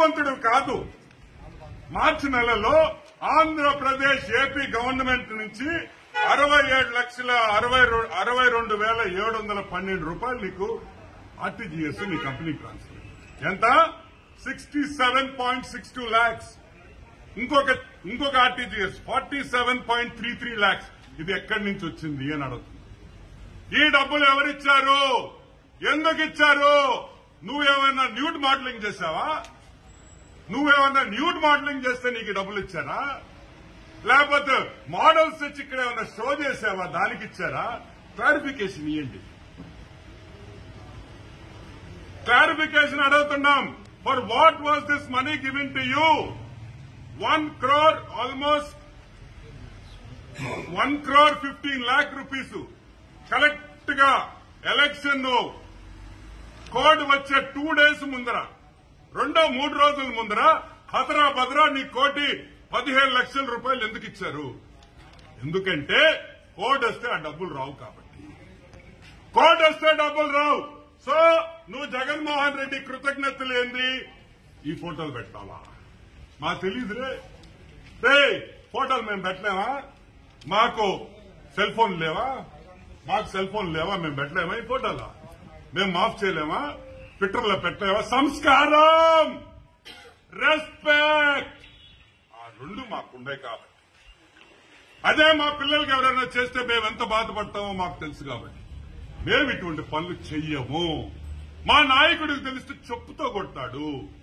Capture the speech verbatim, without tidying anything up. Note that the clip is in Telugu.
బుద్ధిమంతుడు కాదు. మార్చి నెలలో ఆంధ్రప్రదేశ్ ఏపీ గవర్నమెంట్ నుంచి అరవై ఏడు లక్షల అరవై అరవై రెండు వేల ఏడు వందల పన్నెండు రూపాయలు నీకు ఆర్టీజీఎస్ నీ కంపెనీ ట్రాన్స్ఫర్ ఎంత sixty seven point six two lakhs. ఇంకొక ఇంకొక RTGS forty seven point three three lakhs. ఇది ఎక్కడి నుంచి వచ్చింది అని అడుగుతుంది. ఈ డబ్బులు ఎవరిచ్చారు, ఎందుకు ఇచ్చారు? నువ్వేమైనా న్యూడ్ మోడలింగ్ చేశావా? నువ్వేమన్నా న్యూడ్ మోడలింగ్ చేస్తే నీకు డబ్బులు ఇచ్చారా? లేకపోతే మోడల్స్ తెచ్చి ఇక్కడ ఏమన్నా షో చేసావా, దానికి ఇచ్చారా? క్లారిఫికేషన్ ఇవ్వండి. క్లారిఫికేషన్ అడుగుతున్నాం. For what was this money given to you? One crore almost one crore fifteen lakh rupees correct గా ఎలక్షన్ కోడ్ వచ్చే టూ డేస్ ముందర, రెండో మూడు రోజుల ముందర హతరా భద్రా నీ కోటి పదిహేను లక్షల రూపాయలు ఎందుకు ఇచ్చారు? ఎందుకంటే కోడ్ వస్తే ఆ డబ్బులు రావు కాబట్టి. కోడ్ వస్తే డబ్బులు రావు. సో నువ్వు జగన్మోహన్ రెడ్డి కృతజ్ఞతలు ఏంది? ఈ ఫోటోలు పెట్టాలా? మాకు తెలీదురే. రే ఫోటోలు మేము పెట్టలేమా? మాకు సెల్ ఫోన్ లేవా? మాకు సెల్ ఫోన్ లేవా? మేము పెట్టలేమా ఈ ఫోటోలా? మేము మాఫ్ చేయలేమా? ట్విట్టర్ లో పెట్టలేవా? సంస్కారం, రెస్పెక్ట్, ఆ రెండు మాకుండే కాబట్టి. అదే మా పిల్లలకి ఎవరైనా చేస్తే మేము ఎంత బాధపడతామో మాకు తెలుసు కాబట్టి మేము ఇటువంటి పనులు చెయ్యము. మా నాయకుడికి తెలిస్తే చెప్పుతో కొడతాడు.